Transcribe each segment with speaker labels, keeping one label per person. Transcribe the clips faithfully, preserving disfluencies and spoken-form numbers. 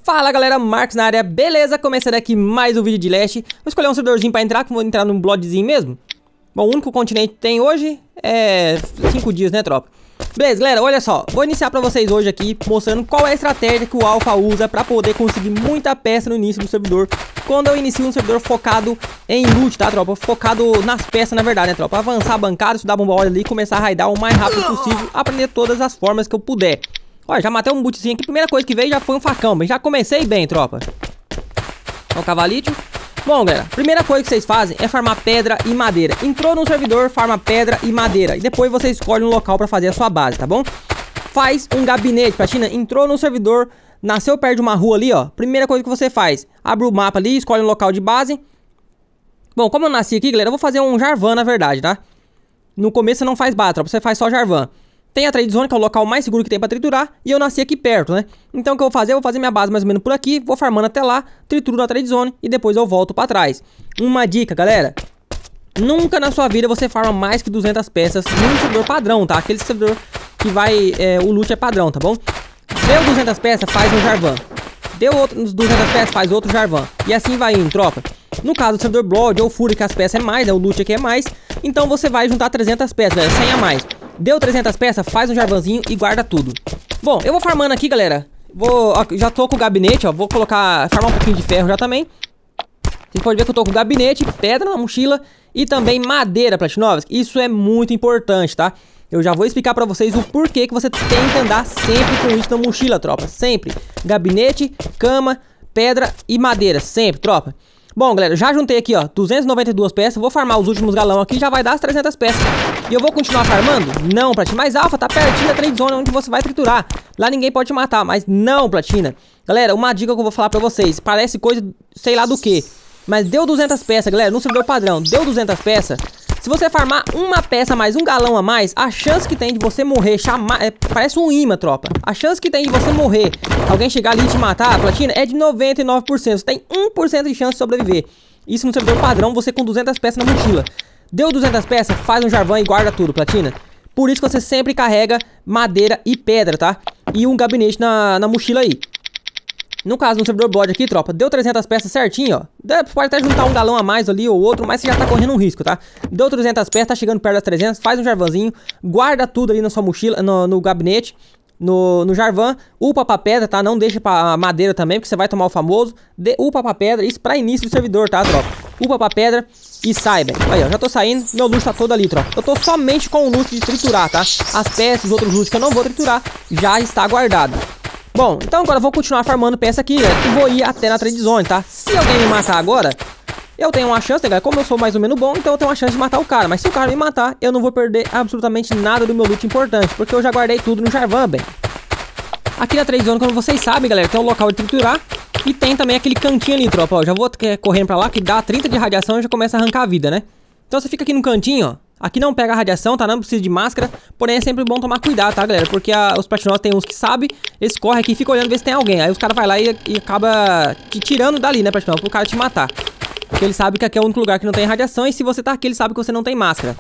Speaker 1: Fala galera, Marcos na área, beleza? Começando aqui mais um vídeo de Leste. Vou escolher um servidorzinho pra entrar, que vou entrar num blodzinho mesmo. Bom, o único continente que tem hoje é cinco dias, né, tropa? Beleza, galera, olha só. Vou iniciar pra vocês hoje aqui, mostrando qual é a estratégia que o Alpha usa pra poder conseguir muita peça no início do servidor. Quando eu inicio um servidor focado em loot, tá, tropa? Focado nas peças, na verdade, né, tropa? Avançar a bancada, estudar bomba óleo ali, começar a raidar o mais rápido possível, aprender todas as formas que eu puder. Olha, já matei um bootzinho aqui. Primeira coisa que veio já foi um facão, mas já comecei bem, tropa. Olha o cavalito. Bom, galera, primeira coisa que vocês fazem é farmar pedra e madeira. Entrou no servidor, farma pedra e madeira. E depois você escolhe um local pra fazer a sua base, tá bom? Faz um gabinete, platina. Entrou no servidor, nasceu perto de uma rua ali, ó. Primeira coisa que você faz, abre o mapa ali, escolhe um local de base. Bom, como eu nasci aqui, galera, eu vou fazer um Jarvan, na verdade, tá? No começo você não faz base, tropa, você faz só Jarvan. Tem a Trade Zone, que é o local mais seguro que tem pra triturar. E eu nasci aqui perto, né? Então o que eu vou fazer? Eu vou fazer minha base mais ou menos por aqui. Vou farmando até lá, trituro na Trade Zone e depois eu volto pra trás. Uma dica, galera. Nunca na sua vida você farma mais que duzentas peças num servidor padrão, tá? Aquele servidor que vai... É, o loot é padrão, tá bom? Deu duzentas peças, faz um Jarvan. Deu outros duzentas peças, faz outro Jarvan. E assim vai indo, tropa. No caso do servidor Blood ou Fury, que as peças é mais, né? O loot aqui é mais. Então você vai juntar trezentas peças, galera, cem a mais. Deu trezentas peças, faz um Jarvanzinho e guarda tudo. Bom, eu vou farmando aqui, galera. Vou, ó, já tô com o gabinete, ó. Vou colocar, farmar um pouquinho de ferro já também. Vocês podem ver que eu tô com o gabinete, pedra na mochila e também madeira, Platinovski. Isso é muito importante, tá? Eu já vou explicar pra vocês o porquê que você tem que andar sempre com isso na mochila, tropa. Sempre. Gabinete, cama, pedra e madeira. Sempre, tropa. Bom, galera, já juntei aqui, ó, duzentas e noventa e duas peças. Vou farmar os últimos galão aqui, já vai dar as trezentas peças. E eu vou continuar farmando? Não, Platina. Mas Alpha tá pertinho da Trade Zone, onde você vai triturar. Lá ninguém pode te matar, mas não, Platina. Galera, uma dica que eu vou falar pra vocês. Parece coisa, sei lá do que. Mas deu duzentas peças, galera, no servidor padrão. Deu duzentas peças. Se você farmar uma peça mais, um galão a mais, a chance que tem de você morrer, chamar, é, parece um imã, tropa. A chance que tem de você morrer, alguém chegar ali e te matar, Platina, é de noventa e nove por cento. Você tem um por cento de chance de sobreviver. Isso no servidor padrão, você com duzentas peças na mochila. Deu duzentas peças, faz um Jarvan e guarda tudo, Platina. Por isso que você sempre carrega madeira e pedra, tá? E um gabinete na, na mochila aí. No caso, no servidor Blood aqui, tropa, deu trezentas peças certinho, ó. Pode até juntar um galão a mais ali ou outro, mas você já tá correndo um risco, tá? Deu trezentas peças, tá chegando perto das trezentas, faz um Jarvanzinho, guarda tudo ali na sua mochila, no, no gabinete, no, no Jarvan, upa pra pedra, tá? Não deixa pra madeira também, porque você vai tomar o famoso. De, upa pra pedra, isso pra início do servidor, tá, tropa? Upa pra pedra e sai, velho. Aí, ó, já tô saindo, meu loot tá todo ali, tropa. Eu tô somente com o loot de triturar, tá? As peças, os outros loot que eu não vou triturar, já está guardado. Bom, então agora eu vou continuar farmando peça aqui, galera, e vou ir até na Trade Zone, tá? Se alguém me matar agora, eu tenho uma chance, né, galera? Como eu sou mais ou menos bom, então eu tenho uma chance de matar o cara. Mas se o cara me matar, eu não vou perder absolutamente nada do meu loot importante, porque eu já guardei tudo no Jarvan, bem. Aqui na Trade Zone, como vocês sabem, galera, tem um local de triturar e tem também aquele cantinho ali, tropa, ó. Já vou correndo pra lá, que dá trinta de radiação e já começa a arrancar a vida, né? Então você fica aqui no cantinho, ó. Aqui não pega a radiação, tá? Não precisa de máscara. Porém é sempre bom tomar cuidado, tá, galera? Porque a, os Platinovski tem uns que sabem, eles correm aqui e ficam olhando ver se tem alguém. Aí os caras vai lá e, e acaba te tirando dali, né, Platinovski? Pro cara te matar. Porque ele sabe que aqui é o único lugar que não tem radiação. E se você tá aqui, ele sabe que você não tem máscara.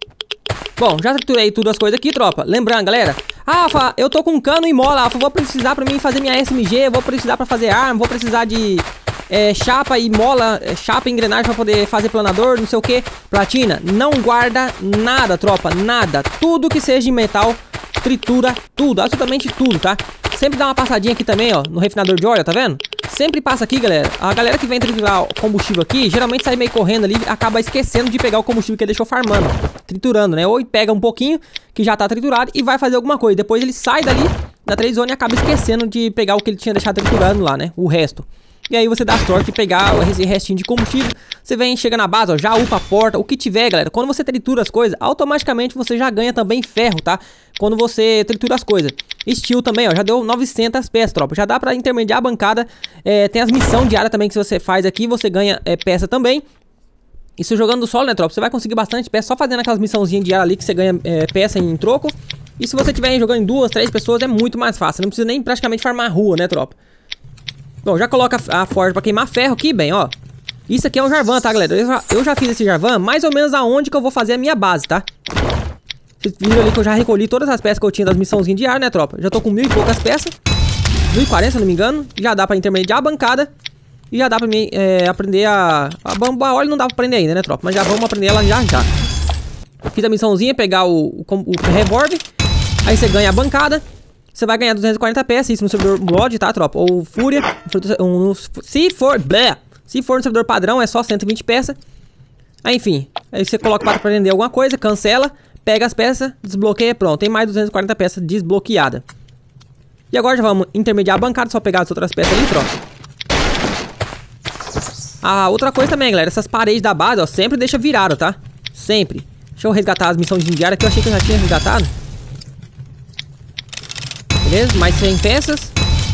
Speaker 1: Bom, já triturei tudo as coisas aqui, tropa. Lembrando, galera. Ah, Alpha, eu tô com cano e mola, Alpha. Vou precisar pra mim fazer minha S M G. Vou precisar pra fazer arma. Vou precisar de... É, chapa e mola, é, chapa e engrenagem pra poder fazer planador, não sei o que. Platina, não guarda nada, tropa, nada. Tudo que seja de metal, tritura tudo, absolutamente tudo, tá? Sempre dá uma passadinha aqui também, ó, no refinador de óleo, tá vendo? Sempre passa aqui, galera. A galera que vem triturar o combustível aqui, geralmente sai meio correndo ali, acaba esquecendo de pegar o combustível que ele deixou farmando, triturando, né? Ou pega um pouquinho, que já tá triturado, e vai fazer alguma coisa. Depois ele sai dali, da Trade Zone, e acaba esquecendo de pegar o que ele tinha deixado triturando lá, né? O resto. E aí você dá sorte de pegar esse restinho de combustível. Você vem, chega na base, ó, já upa a porta, o que tiver, galera. Quando você tritura as coisas, automaticamente você já ganha também ferro, tá? Quando você tritura as coisas. Steel também, ó, já deu novecentas peças, tropa. Já dá pra intermediar a bancada. É, tem as missões diárias também que você faz aqui, você ganha é, peça também. Isso jogando solo, né, tropa? Você vai conseguir bastante peça só fazendo aquelas missãozinhas diárias ali que você ganha é, peça em troco. E se você estiver jogando em duas, três pessoas, é muito mais fácil. Não precisa nem praticamente farmar a rua, né, tropa? Bom, já coloca a forja pra queimar ferro aqui, bem, ó. Isso aqui é um Jarvan, tá, galera? Eu já, eu já fiz esse Jarvan mais ou menos aonde que eu vou fazer a minha base, tá? Vocês viram ali que eu já recolhi todas as peças que eu tinha das missãozinhas diárias, né, tropa? Já tô com mil e poucas peças. mil e quarenta, se eu não me engano. Já dá pra intermediar a bancada. E já dá pra mim é, aprender a... A bomba óleo não dá pra aprender ainda, né, tropa? Mas já vamos aprender ela já já. Fiz a missãozinha, pegar o, o, o revólver. Aí você ganha a bancada. Você vai ganhar duzentas e quarenta peças, isso no servidor mod, tá, tropa? Ou Fúria. Um, se for... Blé, se for no servidor padrão, é só cento e vinte peças. Aí, enfim. Aí você coloca para aprender alguma coisa, cancela. Pega as peças, desbloqueia, pronto. Tem mais duzentas e quarenta peças desbloqueadas. E agora já vamos intermediar a bancada, só pegar as outras peças ali, tropa. Ah, outra coisa também, galera. Essas paredes da base, ó, sempre deixa virado, tá? Sempre. Deixa eu resgatar as missões diárias que eu achei que eu já tinha resgatado. Beleza, mais cem peças.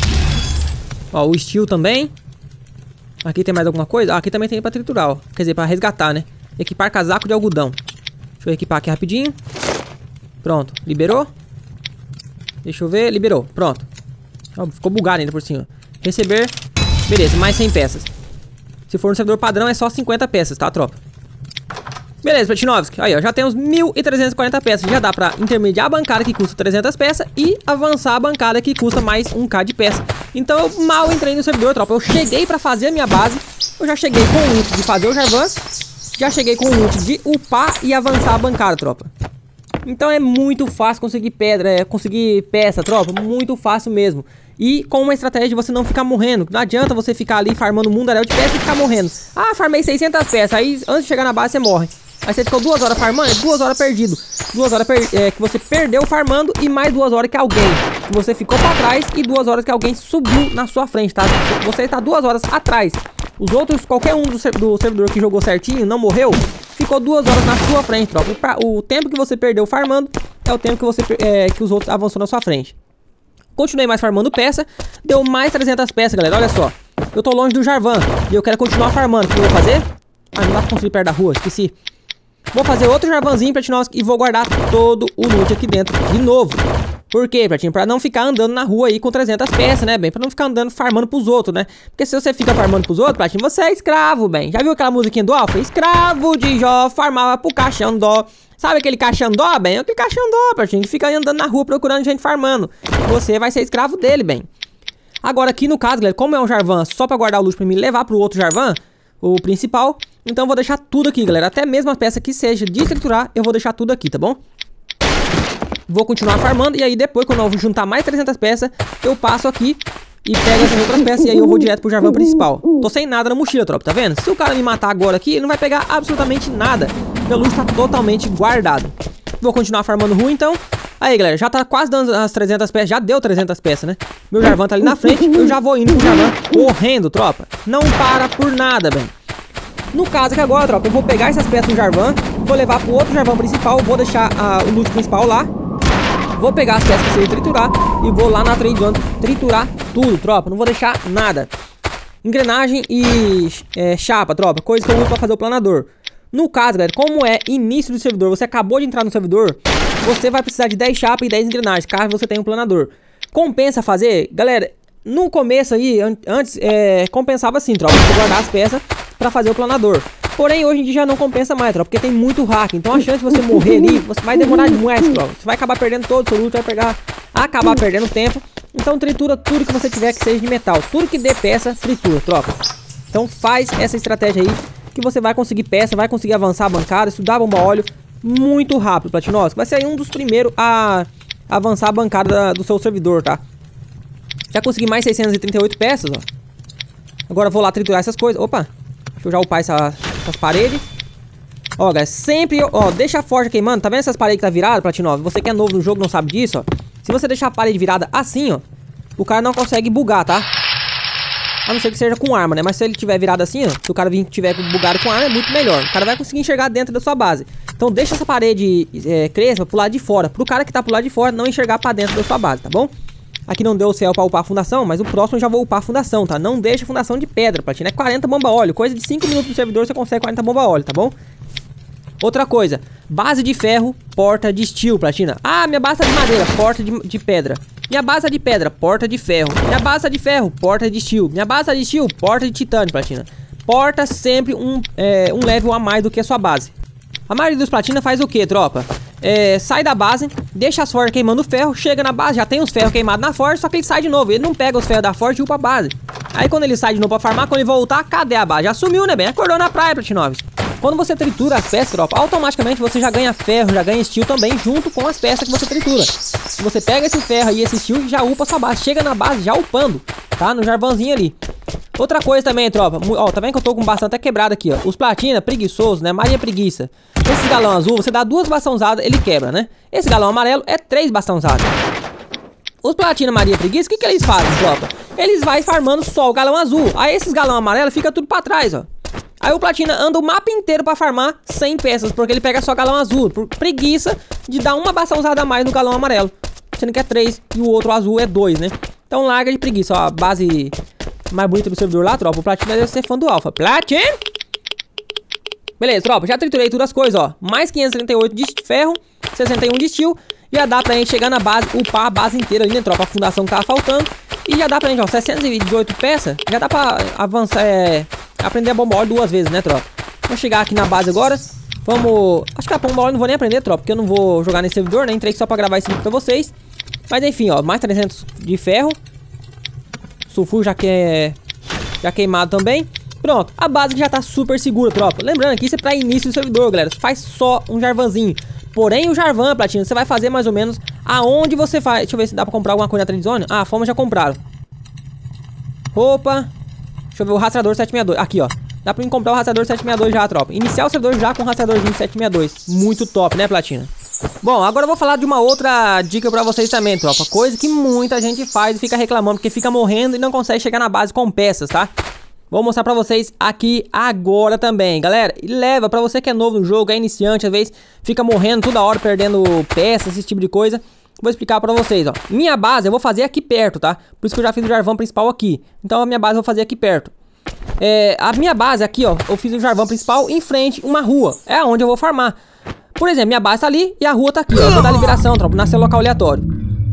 Speaker 1: Ó, o steel também. Aqui tem mais alguma coisa? Ah, aqui também tem pra triturar, ó. Quer dizer, pra resgatar, né? Equipar casaco de algodão. Deixa eu equipar aqui rapidinho. Pronto, liberou. Deixa eu ver, liberou, pronto. Ó, ficou bugado ainda por cima. Receber, beleza, mais cem peças. Se for no servidor padrão é só cinquenta peças, tá, tropa? Beleza, Platinovski. Aí, ó, já temos mil trezentas e quarenta peças. Já dá pra intermediar a bancada que custa trezentas peças e avançar a bancada que custa mais um K de peça. Então eu mal entrei no servidor, tropa. Eu cheguei pra fazer a minha base. Eu já cheguei com o ult de fazer o Jarvan. Já cheguei com o ult de upar e avançar a bancada, tropa. Então é muito fácil conseguir pedra, é, conseguir peça, tropa. Muito fácil mesmo. E com uma estratégia de você não ficar morrendo. Não adianta você ficar ali farmando mundaréu de peça e ficar morrendo. Ah, farmei seiscentas peças. Aí antes de chegar na base você morre. Aí você ficou duas horas farmando, é duas horas perdido. Duas horas per é, que você perdeu farmando e mais duas horas que alguém que você ficou pra trás e duas horas que alguém subiu na sua frente, tá? Você está duas horas atrás. Os outros, qualquer um do, ser do servidor que jogou certinho, não morreu, ficou duas horas na sua frente, tropa. O tempo que você perdeu farmando é o tempo que, você, é, que os outros avançou na sua frente. Continuei mais farmando peça. Deu mais trezentas peças, galera. Olha só. Eu tô longe do Jarvan e eu quero continuar farmando. O que eu vou fazer? Ah, não dá pra construir perto da rua, esqueci. Vou fazer outro Jarvanzinho, Platinovski, e vou guardar todo o loot aqui dentro de novo. Por quê, Platinho? Pra não ficar andando na rua aí com trezentas peças, né, bem? Pra não ficar andando farmando pros outros, né? Porque se você fica farmando pros outros, Platinho, você é escravo, bem. Já viu aquela musiquinha do Alpha? Escravo de Jó, farmava pro caixão dó. Sabe aquele caixão dó, bem? Aquele caixão dó, Platinho, que fica andando na rua procurando gente farmando. Você vai ser escravo dele, bem. Agora aqui no caso, galera, como é um Jarvan só pra guardar o loot pra me levar pro outro Jarvan, o principal, então eu vou deixar tudo aqui, galera. Até mesmo a peça que seja de triturar, eu vou deixar tudo aqui, tá bom? Vou continuar farmando e aí depois, quando eu juntar mais trezentas peças, eu passo aqui e pego essas outras peças e aí eu vou direto pro Jarvan principal. Tô sem nada na mochila, tropa, tá vendo? Se o cara me matar agora aqui, ele não vai pegar absolutamente nada. Meu loot tá totalmente guardado. Vou continuar farmando rua, então. Aí, galera, já tá quase dando as trezentas peças. Já deu trezentas peças, né? Meu Jarvan tá ali na frente. Eu já vou indo pro Jarvan correndo, tropa. Não para por nada, bem. No caso aqui agora, tropa, eu vou pegar essas peças do Jarvan, vou levar pro outro Jarvan principal, vou deixar uh, o loot principal lá. Vou pegar as peças que você triturar e vou lá na trade zone triturar tudo, tropa. Não vou deixar nada. Engrenagem e é, chapa, tropa. Coisa que eu uso pra fazer o planador. No caso, galera, como é início do servidor, você acabou de entrar no servidor, você vai precisar de dez chapas e dez engrenagens, caso você tenha um planador. Compensa fazer? Galera, no começo aí, an antes, é, compensava assim, tropa, você guardar as peças pra fazer o planador. Porém, hoje em dia já não compensa mais, tropa, porque tem muito hack. Então a chance de você morrer ali, você vai demorar demais, tropa. Você vai acabar perdendo todo o seu loot, vai pegar, acabar perdendo tempo. Então tritura tudo que você tiver que seja de metal. Tudo que dê peça, tritura, tropa. Então faz essa estratégia aí, que você vai conseguir peça, vai conseguir avançar a bancada, estudar bomba óleo muito rápido, Platinovski. Vai ser aí um dos primeiros a avançar a bancada do seu servidor, tá? Já consegui mais seiscentas e trinta e oito peças, ó. Agora eu vou lá triturar essas coisas. Opa, deixa eu já upar essa, essas paredes. Ó, galera, sempre, ó, deixa a forja queimando. Tá vendo essas paredes que tá virada, Platinovski? Você que é novo no jogo não sabe disso, ó. Se você deixar a parede virada assim, ó, o cara não consegue bugar, tá? A não ser que seja com arma, né? Mas se ele tiver virado assim, ó, se o cara vir tiver bugado com arma, é muito melhor. O cara vai conseguir enxergar dentro da sua base. Então deixa essa parede é, crespa pro lado de fora, pro cara que tá pro lado de fora não enxergar pra dentro da sua base, tá bom? Aqui não deu o céu pra upar a fundação, mas o próximo eu já vou upar a fundação, tá? Não deixa a fundação de pedra, Platina. É quarenta bomba óleo, coisa de cinco minutos no servidor você consegue quarenta bomba óleo, tá bom? Outra coisa, base de ferro, porta de steel, Platina. Ah, minha base tá de madeira, porta de, de pedra. Minha base tá de pedra, porta de ferro. Minha base tá de ferro, porta de steel. Minha base tá de steel, porta de titânio, Platina. Porta sempre um, é, um level a mais do que a sua base. A maioria dos Platina faz o que, tropa? é, sai da base, deixa as forjas queimando o ferro, chega na base, já tem os ferros queimados na forja, só que ele sai de novo. Ele não pega os ferros da forja e upa a base. Aí quando ele sai de novo pra farmar, quando ele voltar, cadê a base? Já sumiu, né, bem? Acordou na praia, Platinoves. Quando você tritura as peças, tropa, automaticamente você já ganha ferro, já ganha steel também, junto com as peças que você tritura. Você pega esse ferro e esse steel e já upa a sua base. Chega na base já upando, tá? No jarvãozinho ali. Outra coisa também, tropa. Ó, tá vendo que eu tô com bastante até quebrado aqui, ó. Os platina, preguiçosos, né? Maria preguiça. Esse galão azul, você dá duas bastãozadas, ele quebra, né? Esse galão amarelo é três bastãozadas. Os platina, Maria preguiça, o que que eles fazem, tropa? Eles vai farmando só o galão azul. Aí esses galão amarelo fica tudo pra trás, ó. Aí o platina anda o mapa inteiro pra farmar cem peças, porque ele pega só galão azul, por preguiça de dar uma bastãozada a mais no galão amarelo. Sendo que é três e o outro azul é dois, né? Então larga de preguiça, ó, a base mais bonita do servidor lá, tropa. O platina deve ser fã do alfa. Platina! Beleza, tropa, já triturei todas as coisas, ó. Mais quinhentos e trinta e oito de ferro, sessenta e um de steel. Já dá pra gente chegar na base, upar a base inteira ali, né, tropa? A fundação que tava faltando. E já dá pra gente, ó, seiscentos e dezoito peças. Já dá pra avançar, é... aprender a bomba óleo duas vezes, né, tropa? Vamos chegar aqui na base agora. Vamos... Acho que a bomba óleo não vou nem aprender, tropa, porque eu não vou jogar nesse servidor, né? Entrei só pra gravar esse vídeo pra vocês. Mas enfim, ó, mais trezentos de ferro. Sulfuro já que é... já queimado também. Pronto, a base já tá super segura, tropa. Lembrando que isso é pra início do servidor, galera. Faz só um jarvanzinho. Porém, o jarvan, Platina, você vai fazer mais ou menos aonde você faz. Deixa eu ver se dá pra comprar alguma coisa na Trade Zone. Ah, a fome já compraram. Roupa. Deixa eu ver o rastreador sete sessenta e dois. Aqui, ó. Dá pra comprar o rastreador sete sessenta e dois já, tropa. Iniciar o servidor já com o rastreadorzinho sete sessenta e dois. Muito top, né, Platina? Bom, agora eu vou falar de uma outra dica pra vocês também, tropa. Coisa que muita gente faz e fica reclamando, porque fica morrendo e não consegue chegar na base com peças, tá? Vou mostrar pra vocês aqui agora também, galera. E leva, pra você que é novo no jogo, é iniciante, às vezes fica morrendo toda hora, perdendo peças, esse tipo de coisa. Vou explicar pra vocês, ó. Minha base eu vou fazer aqui perto, tá? Por isso que eu já fiz o jarvão principal aqui. Então a minha base eu vou fazer aqui perto. É, a minha base aqui, ó, eu fiz o jarvão principal em frente uma rua. É onde eu vou farmar. Por exemplo, minha base tá ali e a rua tá aqui, ó. Eu vou dar liberação, tropa, nascer local aleatório.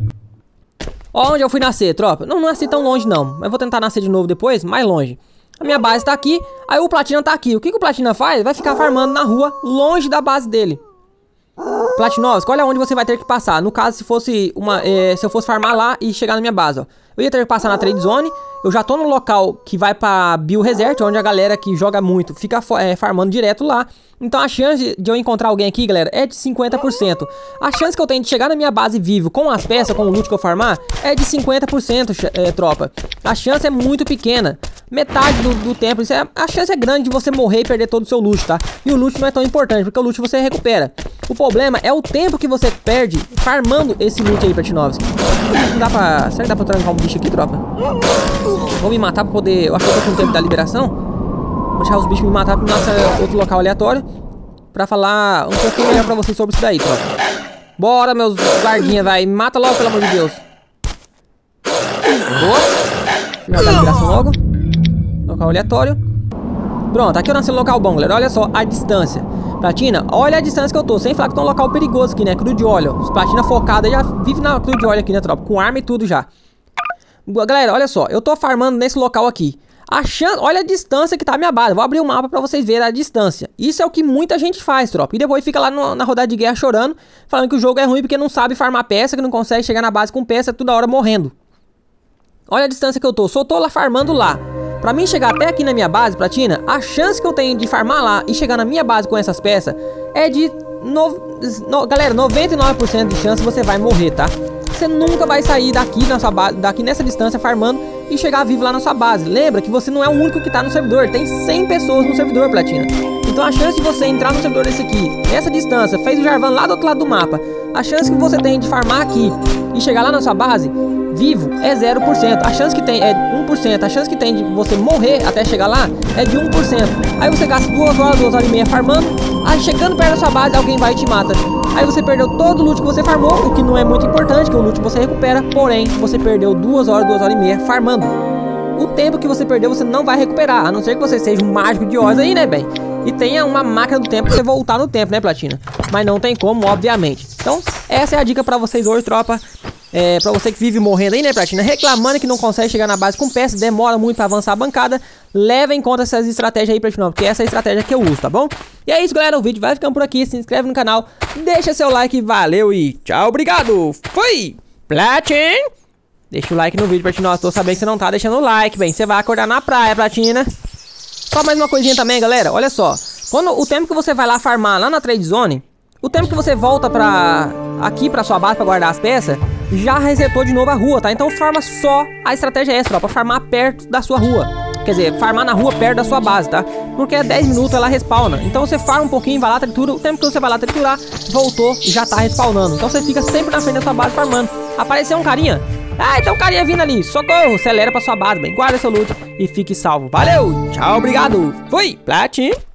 Speaker 1: Ó onde eu fui nascer, tropa. Não, não nasci tão longe, não. Mas vou tentar nascer de novo depois, mais longe. A minha base tá aqui, aí o Platina tá aqui. O que, que o Platina faz? Vai ficar farmando na rua, longe da base dele. Platinovski, olha onde você vai ter que passar. No caso, se fosse uma, é, se eu fosse farmar lá e chegar na minha base, ó. Eu ia ter que passar na Trade Zone. Eu já tô no local que vai pra Bio Resort, onde a galera que joga muito fica é, farmando direto lá. Então a chance de eu encontrar alguém aqui, galera, é de cinquenta por cento. A chance que eu tenho de chegar na minha base vivo com as peças, com o loot que eu farmar, é de cinquenta por cento, é, tropa. A chance é muito pequena. Metade do, do tempo, isso é, a chance é grande de você morrer e perder todo o seu loot, tá? E o loot não é tão importante, porque o loot você recupera. O problema é o tempo que você perde farmando esse loot aí, Platinovski. Não dá pra... Será que dá pra trancar um bicho aqui, tropa? Vou me matar pra poder... Eu acho que eu tô com o tempo da liberação. Vou deixar os bichos me matar pra nossa outro local aleatório, pra falar um pouquinho melhor pra vocês sobre isso daí, tropa. Bora, meus guardinhas, vai. Me mata logo, pelo amor de Deus. Boa. Deixa eu dar a liberação logo. Local aleatório. Pronto, aqui eu nasci no local bom, galera. Olha só a distância. Platina, olha a distância que eu tô. Sem falar que tô num local perigoso aqui, né? Cru de óleo. Os platina focada já vive na cru de óleo aqui, né, tropa? Com arma e tudo já. Galera, olha só. Eu tô farmando nesse local aqui. A chance... Olha a distância que tá a minha base. Vou abrir o mapa pra vocês verem a distância. Isso é o que muita gente faz, tropa. E depois fica lá no, na rodada de guerra chorando, falando que o jogo é ruim porque não sabe farmar peça, que não consegue chegar na base com peça, toda hora morrendo. Olha a distância que eu tô. Só tô lá farmando lá. Pra mim chegar até aqui na minha base, Platina, a chance que eu tenho de farmar lá e chegar na minha base com essas peças é de... No... No... Galera, noventa e nove por cento de chance você vai morrer, tá? Você nunca vai sair daqui, na sua base, daqui nessa distância farmando e chegar vivo lá na sua base. Lembra que você não é o único que tá no servidor. Tem cem pessoas no servidor, Platina. Então a chance de você entrar no servidor desse aqui, nessa distância, fez o Jarvan lá do outro lado do mapa, a chance que você tem de farmar aqui e chegar lá na sua base vivo é zero por cento. A chance que tem é um por cento. A chance que tem de você morrer até chegar lá é de um por cento. Aí você gasta duas horas, duas horas e meia farmando. Aí chegando perto da sua base, alguém vai e te mata. Aí você perdeu todo o loot que você farmou, o que não é muito importante, que o loot você recupera. Porém, você perdeu duas horas, duas horas e meia farmando. O tempo que você perdeu você não vai recuperar, a não ser que você seja um mágico de Oz aí, né, bem? E tenha uma máquina do tempo pra você voltar no tempo, né, Platina? Mas não tem como, obviamente. Então, essa é a dica pra vocês hoje, tropa. É, pra você que vive morrendo aí, né, Platina? Reclamando que não consegue chegar na base com peça, demora muito pra avançar a bancada. Leva em conta essas estratégias aí, Platina, porque essa é a estratégia que eu uso, tá bom? E é isso, galera, o vídeo vai ficando por aqui. Se inscreve no canal, deixa seu like, valeu e tchau, obrigado. Fui! Platin! Deixa o like no vídeo, Platina. Tô sabendo que você não tá deixando o like, bem. Você vai acordar na praia, Platina. Só mais uma coisinha também, galera. Olha só. Quando o tempo que você vai lá farmar lá na Trade Zone, o tempo que você volta pra... aqui pra sua base pra guardar as peças, já resetou de novo a rua, tá? Então farma só a estratégia extra, ó, pra farmar perto da sua rua. Quer dizer, farmar na rua perto da sua base, tá? Porque é dez minutos ela respawna. Então você farma um pouquinho, vai lá, tritura. O tempo que você vai lá triturar, voltou, já tá respawnando. Então você fica sempre na frente da sua base farmando. Apareceu um carinha. Ah, então um carinha vindo ali. Socorro, acelera pra sua base, bem. Guarda seu loot e fique salvo. Valeu, tchau, obrigado. Fui, Platin.